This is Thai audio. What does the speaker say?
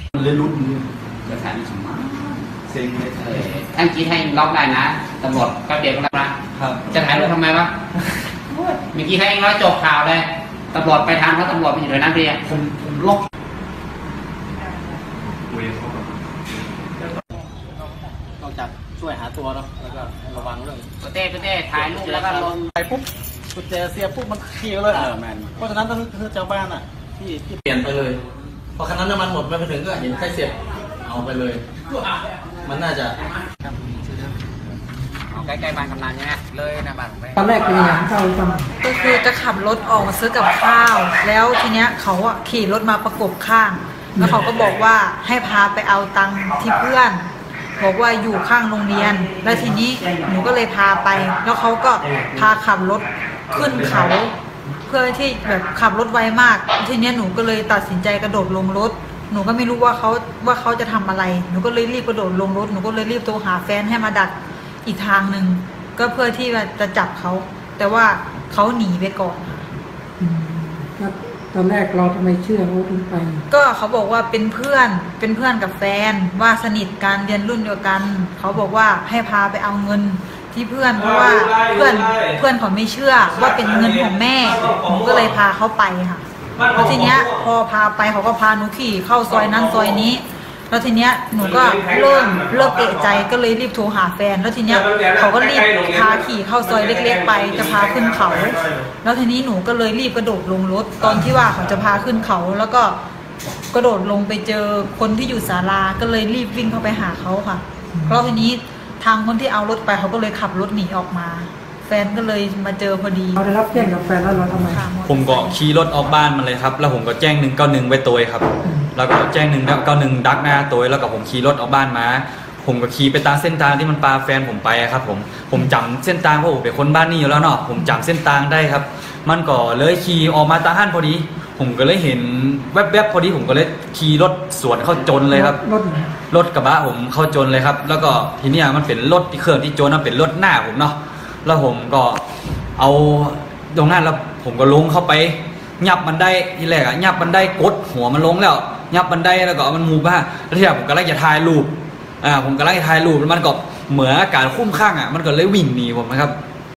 เลยลุ้นจะแทนสมมาเซ็งเลยท่านคิดให้ล็อกได้นะตำรวจก็เดี๋ยวก็รับนะครับจะถ่ายรูปทำไมวะเมื่อกี้ให้เองร้อยจบข่าวเลยตำรวจไปทางเพราะตำรวจไปอยู่ในนั้นเพียผมล็อกนอกจากช่วยหาตัวเนาะแล้วก็ระวังเรื่องเต้ถ่ายรูปแล้วก็ลงไปปุ๊บกุญแจเสียปุ๊บมันขี่เลยเพราะฉะนั้นต้องเจ้าบ้านอ่ะที่เปลี่ยนไปเลยพอคันนั้นน้ำมันหมดไปถึงก็เห็นใครเสียบเอาไปเลยมันน่าจะใกล้ๆบ้านกำนันใช่ไหมเลยนะบ้านตอนแรกเป็นยังไงเล่าให้ฟังก็คือจะขับรถออกมาซื้อกับข้าวแล้วทีเนี้ยเขาอะขี่รถมาประกบข้างแล้วเขาก็บอกว่าให้พาไปเอาตังค์ที่เพื่อนบอกว่าอยู่ข้างโรงเรียนแล้วทีนี้หนูก็เลยพาไปแล้วเขาก็พาขับรถขึ้นเขาเพื่อที่แบบขับรถไวมากทีเนี้ยหนูก็เลยตัดสินใจกระโดดลงรถหนูก็ไม่รู้ว่าเขาจะทำอะไรหนูก็เลยรีบกระโดดลงรถหนูก็เลยรีบโทรหาแฟนให้มาดักอีกทางหนึ่งก็เพื่อที่จะจับเขาแต่ว่าเขาหนีไปก่อนตอนแรกเราทำไมเชื่อเขาถึงไปก็เขาบอกว่าเป็นเพื่อนกับแฟนว่าสนิทกันเรียนรุ่นเดียวกันเขาบอกว่าให้พาไปเอาเงินที่เพื่อนเพราะว่าเพื่อนเขาไม่เชื่อว่าเป็นเงินของแม่หนูก็เลยพาเขาไปค่ะแล้วทีเนี้ยพอพาไปเขาก็พาหนูขี่เข้าซอยนั้นซอยนี้แล้วทีเนี้ยหนูก็เริ่มเอะใจก็เลยรีบโทรหาแฟนแล้วทีเนี้ยเขาก็รีบพาขี่เข้าซอยเล็กๆไปจะพาขึ้นเขาแล้วทีนี้หนูก็เลยรีบกระโดดลงรถตอนที่ว่าเขาจะพาขึ้นเขาแล้วก็กระโดดลงไปเจอคนที่อยู่ศาลาก็เลยรีบวิ่งเข้าไปหาเขาค่ะแล้วทีนี้ทางคนที่เอารถไปเขาก็เลยขับรถหนีออกมาแฟนก็เลยมาเจอพอดีเราได้รับแจ้งกับแฟนแล้วเราทำไมผมก็ขี่รถออกบ้านมาเลยครับแล้วผมก็แจ้ง191ไว้ตัวครับแล้วก็แจ้ง191ดักหน้าตัวแล้วก็ผมขี่รถออกบ้านมาผมก็ขี่ไปตามเส้นทางที่มันพาแฟนผมไปครับผมจำเส้นทางเพราะผมเป็นคนบ้านนี้อยู่แล้วเนาะผมจำเส้นทางได้ครับมันก็เลยขี่ออกมาตาห้านพอดีผมก็เลยเห็นแวบๆพอดีผมก็เลยขี่รถสวนเข้าจนเลยครับรถกระบะผมเข้าจนเลยครับแล้วก็ทีนี้มันเป็นรถที่เครื่องที่จนมันเป็นรถหน้าผมเนาะแล้วผมก็เอาตรงนั้นแล้วผมก็ลงเข้าไปยับมันได้ทีแรกอะยับมันได้กดหัวมันลงแล้วยับมันได้แล้วก็เอามันมูบ้าแล้วทีนี้ผมก็ไล่จะถ่ายรูปผมก็ไล่ถ่ายรูปแล้วมันก็เหมือนอาการคุ้มข้างอะมันก็เลยวิ่งหนีผมนะครับ